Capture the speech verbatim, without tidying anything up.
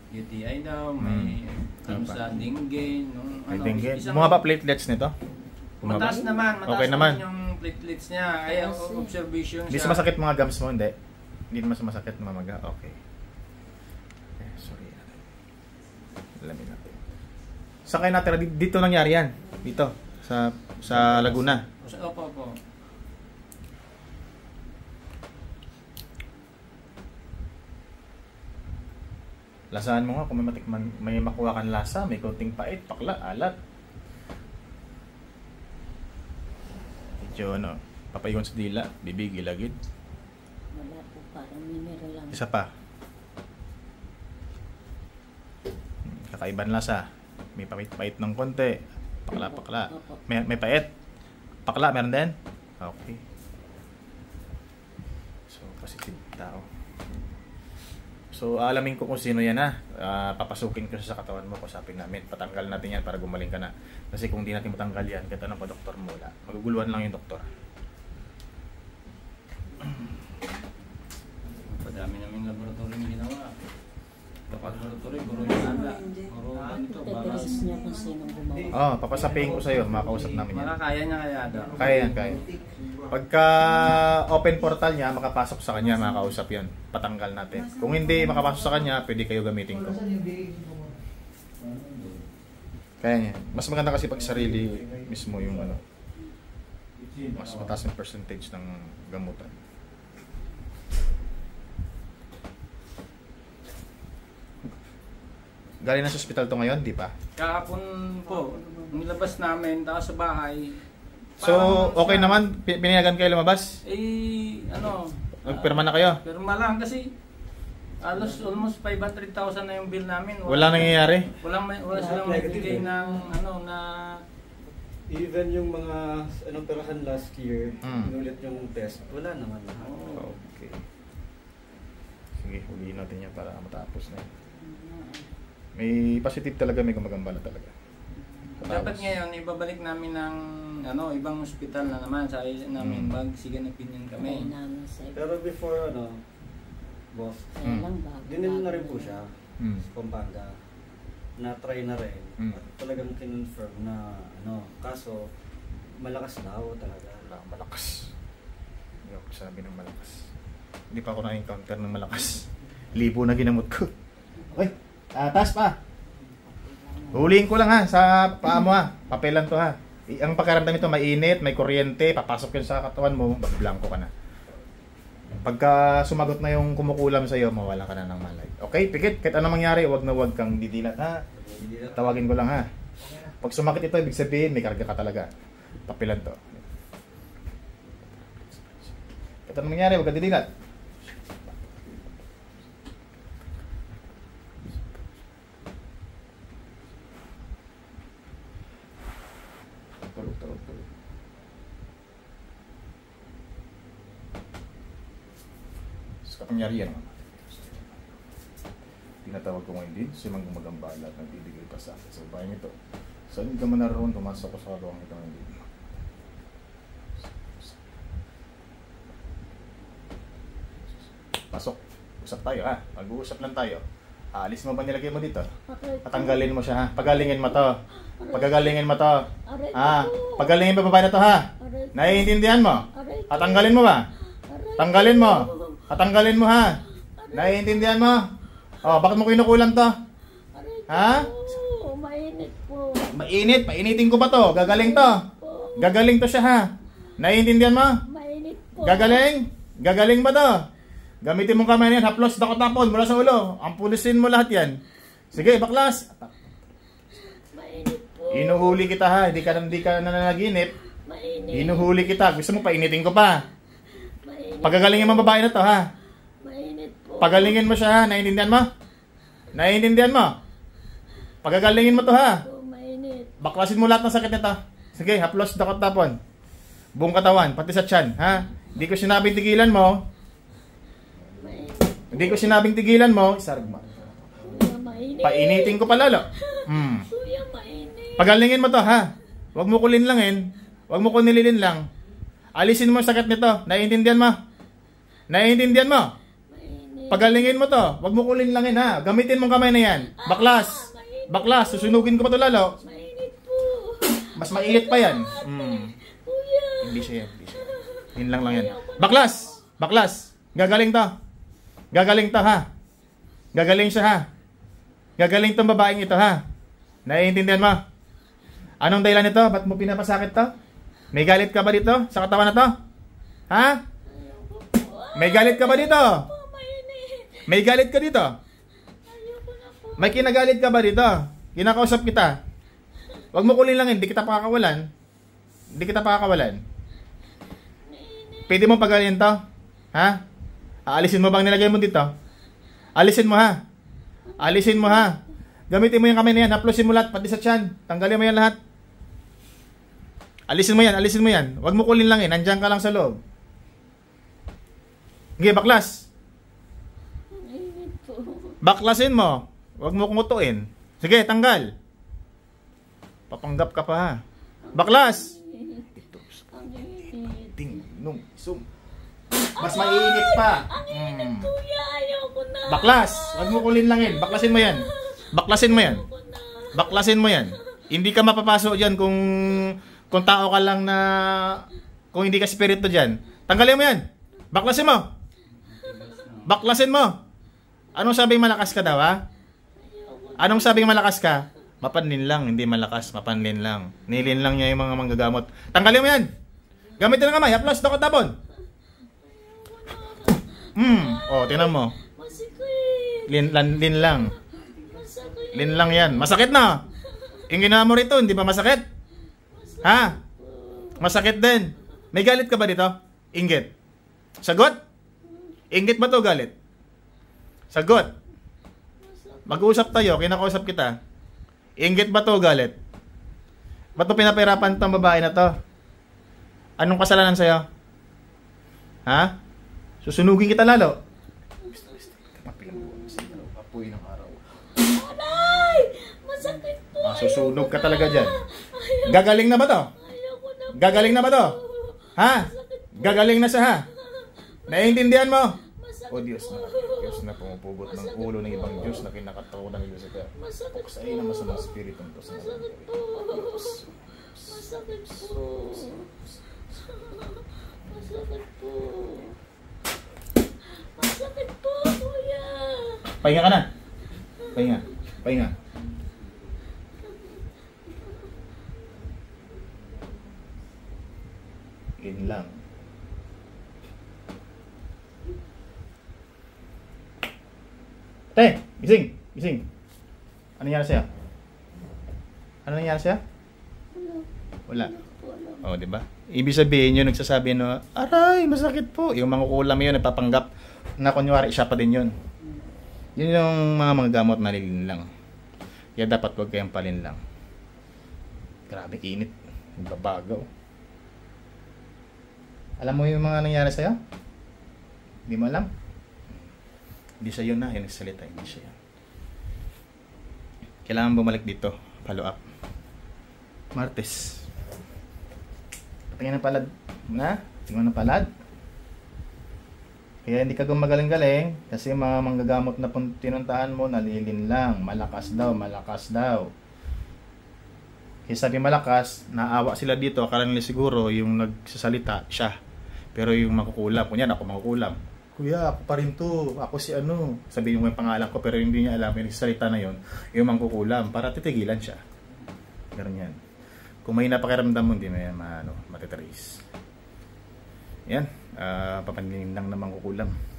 U T I daw, may Hmm. ano Ano pa? sa dengue, nung May ano, dengue. isang- Bumaba platelets nito? Bumaba? Mataas naman, mataas Okay naman naman. yung platelets niya. Kaya observation Hindi siya. sumasakit mga gums mo, hindi? Hindi naman sumasakit mamaga? Okay. Eh, sorry. Alamin natin. Saan kayo natira? Dito nangyari yan? Dito? Sa sa Laguna? Opo, opo. Lasaan mo nga kung may matikman, may makuha kang lasa, may konting pait, pakla, alat. Medyo ano, papaygon sa dila, bibig, ilagid. Wala po, parang mineral lang. Isa pa. Kakaiban lasa. May pait-pait ng konti. Pakla, pakla. May, may pait. Pakla, meron din? Okay. So, positive tao. So, alamin ko kung sino yan ha. Uh, papasukin ko sa katawan mo, kusapin namin. Patanggal natin yan para gumaling ka na. Kasi kung di natin matanggal yan, kahit ano pa doktor mo, wala. Maguguluhan lang yung doktor. Padami namin laboratory yung ginawa. Laboratory, puro yung nada. Puro ganito. Tetiris niya kung sinong gumawa. Oh, papasapihin ko sa'yo. Makakausap namin yan. Makakaya niya kaya daw. Kaya yan, kaya. Pagka open portal niya, makapasok sa kanya, makakausap yan. Patanggal natin. Kung hindi makapasok sa kanya, pwede kayo gamitin ko. Kaya niya. Mas maganda kasi pag sarili mismo yung ano. Mas mataas yung percentage ng gamutan. Galing na sa ospital to ngayon, di pa? Kahapon po, nilabas namin, tapos sa bahay. So, parang okay sa- naman? Pi- Pinayagan kayo lumabas? Eh, ano? Nagpirma na kayo? Pirma lang kasi alos almost five hundred thousand na yung bill namin. Wala nangyayari? Walang may, wala silang magbigay ng ano na Even yung mga ano perahan last year, Mm. inulit yung test, wala naman lahat. oh, Okay. Sige, huliin natin yan para matapos na yun. May positive talaga, may gumagambala talaga. dapat ngayon ibabalik namin ng ano ibang ospital na naman sa namin Mm. magsigan opinion Kaya kami. namin sa Pero before ano, boss, Kaya lang bago. dinil na rin po siya Mm. sa Pampanga. Na-try na rin. Mm. At talagang kinonfirm na ano, kaso malakas daw talaga. Wala, malakas. Hindi ako sabi ng malakas. Hindi pa ako na-encounter ng malakas. Libo na ginamot ko. Uy, ah, taas pa. Huliin ko lang ha, sa paa mo ha. Papelan to ha. I- ang pagkaramdam nito, mainit, may kuryente, papasok yun sa katawan mo, blanco ka na. Pagka sumagot na yung kumukulam sa'yo, mawala ka na ng malay. Okay, pikit, kahit anong mangyari, wag na wag kang didilat ha. Tawagin ko lang ha. Pag sumakit ito, ibig sabihin, may karga ka talaga. Papilan to. Kahit anong mangyari, wag kang didilat. Tulog, tulog, tulog. Sa kapangyarihan, tinatawag ko ngayon din, simang gumagambala at nagbibigay pa sa akin. So, bayan ito. Saan ka man naroon, pumasok ko sa kaluang ito ng din. Pasok. Usap tayo ha. Mag-uusap lang tayo. Aalis mo ba nilagay mo dito? Patanggalin mo siya ha. Pagalingin mo to. Pagagalingin mo to. Ha? Pagalingin pa babae na to ha. Naiintindihan mo? Patanggalin mo ba? Tanggalin mo. Patanggalin mo ha. Naiintindihan mo? Oh, bakit mo kinukulam to? Ha? Oo, mainit po. Mainit, painitin ko pa to. Gagaling to. Gagaling to siya ha. Naiintindihan mo? Mainit po. Gagaling? Gagaling ba to? Gamitin mong kamay na yan, haplos, dakot-tapon, mula sa ulo. Ampulisin mo lahat yan. Sige, baklas. Mainit po. Inuhuli kita ha, hindi ka, hindi ka nananaginip. Mainit. Inuhuli kita, gusto mo painitin ko pa. Mainit. Pagagalingin mo babae na to ha. Mainit po. Pagalingin mo siya ha, naiintindihan mo? Naiintindihan mo? Pagagalingin mo to ha. Po, mainit. Baklasin mo lahat ng sakit nito. Sige, haplos, dakot-tapon. Buong katawan, pati sa tiyan, ha? Hindi ko sinabing tigilan mo. Hindi ko sinabing tigilan mo. Isarag mo. Kuya, mainit. Painitin ko pa lalo. Hmm. Kuya, mainit. Pagalingin mo to, ha? Huwag mo kulin langin. Huwag mo kunililin lang. Alisin mo yung sakit nito. Naiintindihan mo? Naiintindihan mo? Mainit. Pagalingin mo to. Huwag mo kulinlangin ha. Gamitin mong kamay na yan. Baklas. Baklas. Susunugin ko pa to lalo. Mainit po. Mas mainit pa yan. Hmm. Kuya. Hindi siya yan. Hindi siya. Yun lang lang yan. Baklas. Baklas. Gagaling to. Gagaling to ha. Gagaling siya ha. Gagaling tong babaeng ito ha. Naiintindihan mo? Anong dahilan nito? Ba't mo pinapasakit to? May galit ka ba dito sa katawan na to? Ha? May galit ka ba dito? Mainit. May galit ka dito? Ayoko na po. May kinagalit ka ba dito? Kinakausap kita. Huwag mo kulin lang, hindi kita pakakawalan. Hindi kita pakakawalan. Pwede mo pagalin to? Ha? Aalisin mo bang nilagay mo dito? Alisin mo ha. Alisin mo ha. Gamitin mo yung kamay na yan. Haplosin mo lahat, pati sa tiyan. Tanggalin mo yan lahat. Alisin mo yan, alisin mo yan. Huwag mo kulin lang eh. Nandiyan ka lang sa loob. Sige, baklas. Mainit po. Baklasin mo. Huwag mo kumutuin. Sige, tanggal. Papanggap ka pa ha. Baklas. Ang init. Ting, nung, sum. Mas mainit pa. Ang init, Mm. kuya. Ayoko na. Baklas. Huwag mo kulin lang yan. Baklasin mo yan. Baklasin mo yan. Ayoko na. Baklasin mo yan. Hindi ka mapapasok dyan kung kung tao ka lang na kung hindi ka spirito dyan. Tanggalin mo yan. Baklasin mo. Baklasin mo. Anong sabing malakas ka daw ha? Anong sabing malakas ka? Mapanlin lang, hindi malakas. Mapanlin lang. Nilin lang niya yung mga manggagamot. Tanggalin mo yan. Gamitin ng kamay. Haplos, dokot tapon. Hmm. O, tingnan mo. Masikip. Lin, lan, lin lang. Masakit. Lin lang yan. Masakit na. Yung ginawa mo rito, hindi ba masakit? Ha? Masakit din. May galit ka ba dito? Inggit. Sagot? Inggit ba to galit? Sagot. Mag-uusap tayo, kinakausap kita. Inggit ba to galit? Ba't mo pinapahirapan tong babae na to? Anong kasalanan sa'yo? Ha? Susunugin kita lalo. Apoy ng araw. Aray! Masakit po. Masusunog ka talaga dyan. Gagaling na ba to? Ayoko na po. Gagaling na ba to? Ha? Gagaling na siya ha? Naiintindihan mo? Masakit O Diyos na, po. Diyos na pumupugot ng ulo ng ibang Diyos na kinakatawa ng Diyos ito. Masakit Sa iyo na masamang spirito nito sa mga Masakit po. Masakit po. Masakit po. Masakit po, kuya. Pahinga ka na. Pahinga. Pahinga. Yun lang. Te, gising. Gising. Ano nangyari sa'yo? Ano nangyari sa'yo? Wala. Oh, di ba? Ibig sabihin yun, nagsasabi no, aray, masakit po. Yung mga kulam yun, nagpapanggap na kunyari siya pa din yun. Yun yung mga mga gamot na nilin lang. Kaya dapat huwag kayong palin lang. Grabe init. Nagbabagaw. Alam mo yung mga nangyari sa'yo? Hindi mo alam? Hindi siya yun na, yung nagsalita. Hindi siya yun. Kailangan bumalik dito. Follow up. Martes. Tingnan ng palad. Na? Tingnan ng palad. Kaya hindi ka gumagaling-galing kasi mga manggagamot na tinuntahan mo, nalilin lang. Malakas daw, malakas daw. Kaya sabi malakas, naawa sila dito. Akala nila siguro yung nagsasalita siya. Pero yung makukulam, kunyan ako makukulam. Kuya, ako pa rin to. Ako si ano. Sabihin mo yung pangalan ko pero hindi niya alam yung nagsasalita na yun. Yung mangkukulam para titigilan siya. Ganun yan. Kung may napakiramdam mo, hindi mo yan ma, ano, matitrace. Yan. Uh, papanlingin lang na mangkukulam.